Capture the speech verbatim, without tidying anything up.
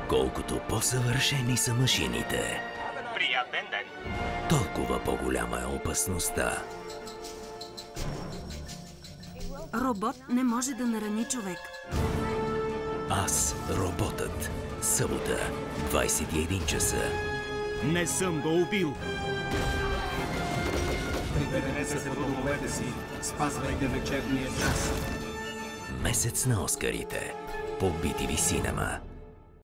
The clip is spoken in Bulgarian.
Колкото по-съвършени са машините, Приятен ден! толкова по-голяма е опасността. Робот не може да нарани човек. Аз, роботът. Събота, двайсет и един часа. Не съм го убил! Приберете се в домовете си, спазвайте вечерния час. Месец на Оскарите по би ти ви Cinema.